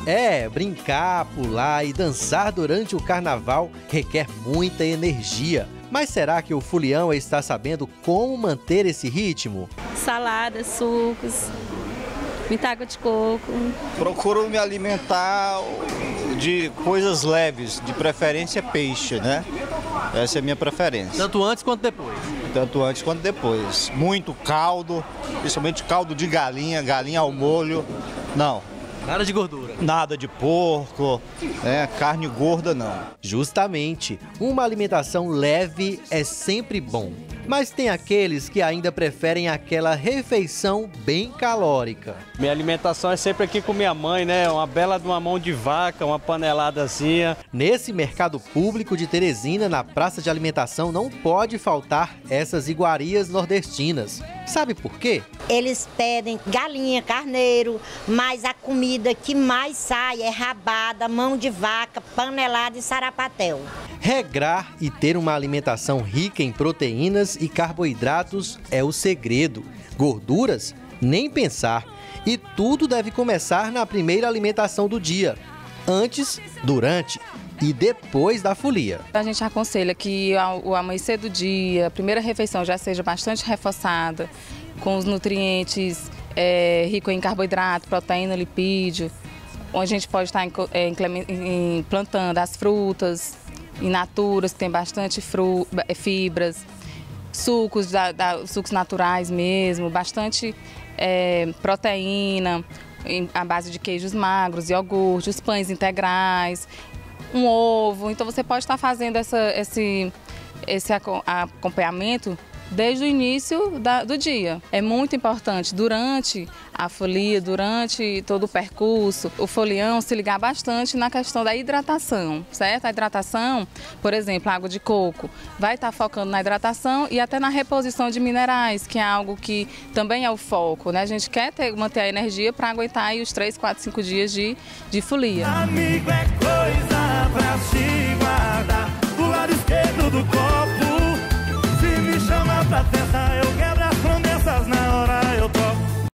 Brincar, pular e dançar durante o carnaval requer muita energia. Mas será que o Fulião está sabendo como manter esse ritmo? Saladas, sucos, muita água de coco. Procuro me alimentar de coisas leves, de preferência peixe, né? Essa é a minha preferência. Tanto antes quanto depois? Tanto antes quanto depois. Muito caldo, principalmente caldo de galinha, galinha ao molho. Não. Nada de gordura. Nada de porco, carne gorda não. Justamente, uma alimentação leve é sempre bom. Mas tem aqueles que ainda preferem aquela refeição bem calórica. Minha alimentação é sempre aqui com minha mãe, né? Uma bela de uma mão de vaca, uma paneladazinha. Nesse mercado público de Teresina, na praça de alimentação, não pode faltar essas iguarias nordestinas. Sabe por quê? Eles pedem galinha, carneiro, mas a comida que mais sai é rabada, mão de vaca, panelada e sarapatel. Regrar e ter uma alimentação rica em proteínas e carboidratos é o segredo. Gorduras? Nem pensar. E tudo deve começar na primeira alimentação do dia. Antes, durante e depois da folia. A gente aconselha que o amanhecer do dia, a primeira refeição já seja bastante reforçada, com os nutrientes ricos em carboidrato, proteína, lipídio, onde a gente pode estar implantando as frutas in naturas, que tem bastante fibras, sucos, sucos naturais mesmo, bastante proteína, à base de queijos magros, iogurte, os pães integrais, um ovo. Então você pode estar fazendo esse acompanhamento desde o início do dia. É muito importante, durante a folia, durante todo o percurso, o folião se ligar bastante na questão da hidratação, certo? A hidratação, por exemplo, a água de coco, vai estar focando na hidratação e até na reposição de minerais, que é algo que também é o foco, né? A gente quer manter a energia para aguentar aí os 3, 4, 5 dias de folia. Amigo é coisa pra se